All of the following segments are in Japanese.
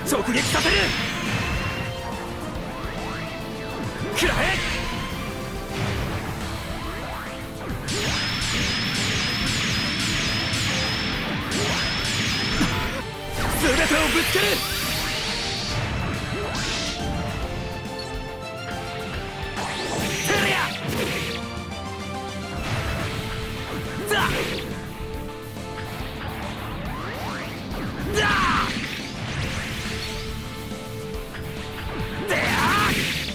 直撃させる。食らえ。全てをぶつける。テレアザザデア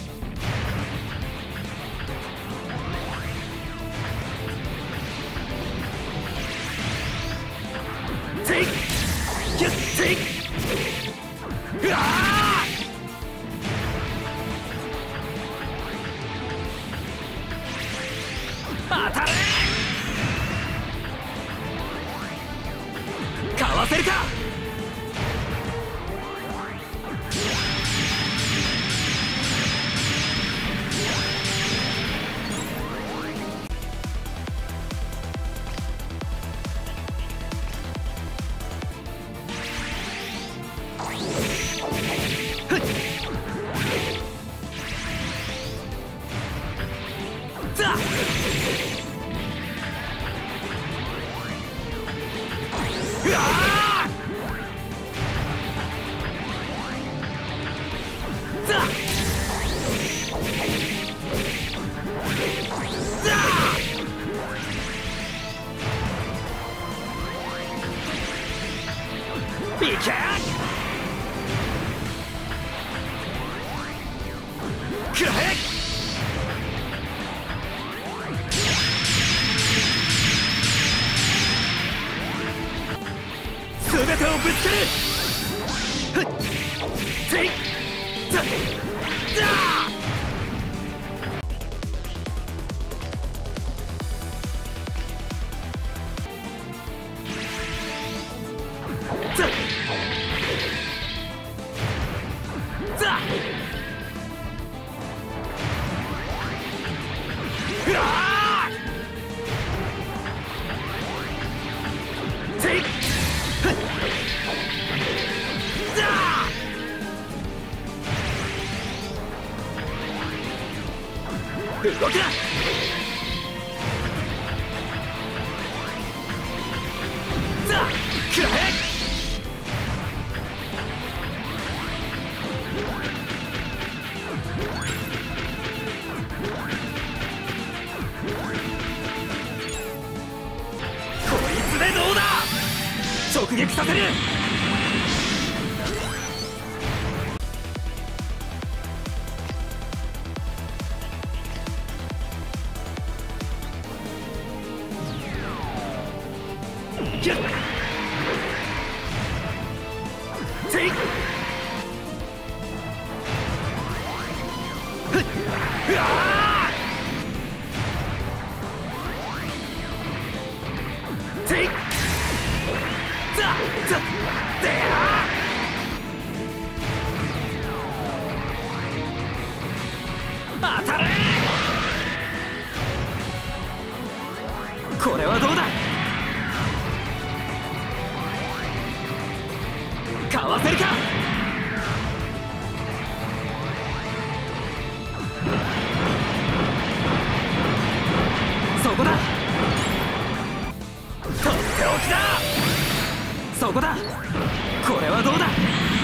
テイクキュッテイク。うわあ当たれ。かわせるか。ザうわあザザいけ。くらえ。全てをぶつける。ふっていザザザザうわあてい動きだ。ザくらえ。こいつでどうだ。直撃させる。ギュッテイクフッうわあテイクザザデア当たれ。これはどうだ。かわせるか。そこだ。とっておきだ。そこだ。これはどうだ。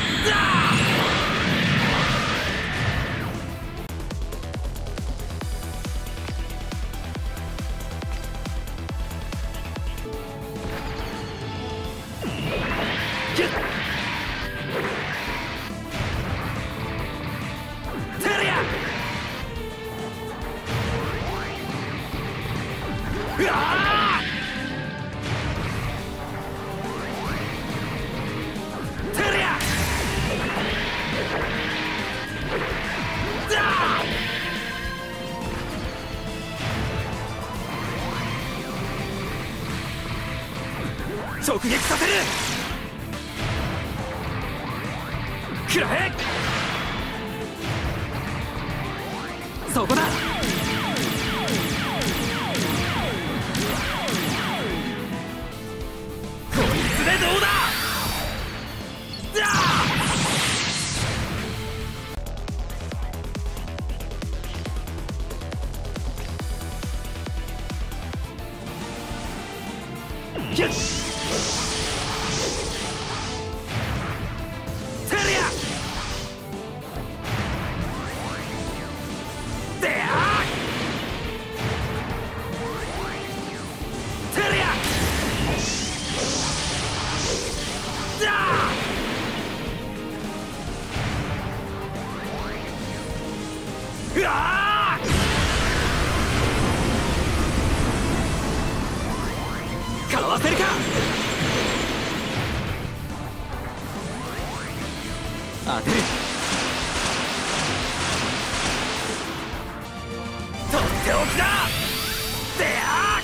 ギュッテレアうわあテレアザ直撃させる。くらえ。そこだ。こいつでどうだ。ザテリアであテリアだうわーかわせるか当てるとっておきだであ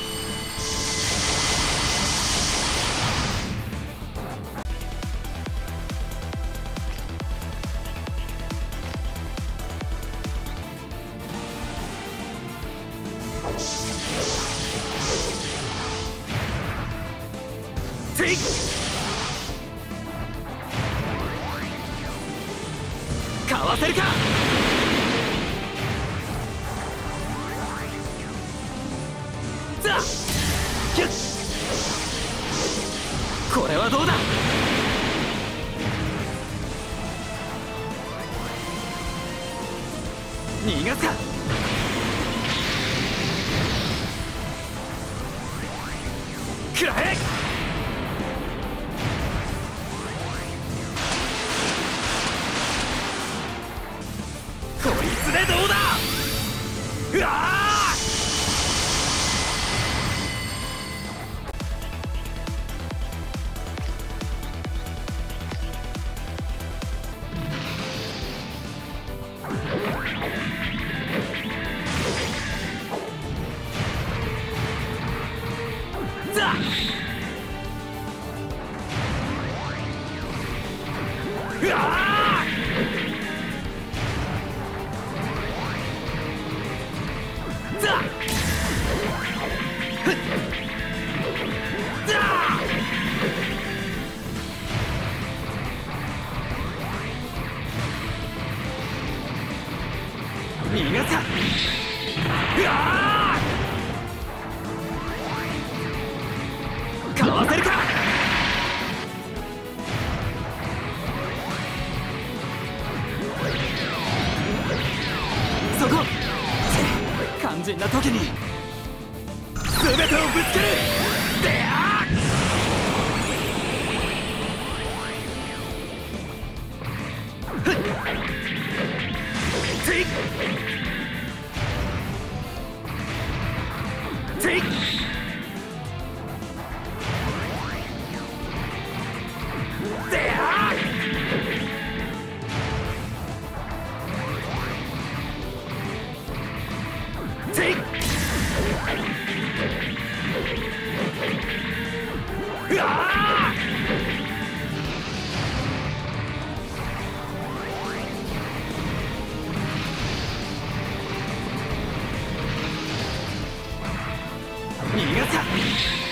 ていかわせるかザキュッこれはどうだ逃がすかくらえこいつでどうだうわザうわザふっザ逃がすかうわかわせるかそこ肝心な時に全てをぶつけるであふっていていであていうわ逃がすか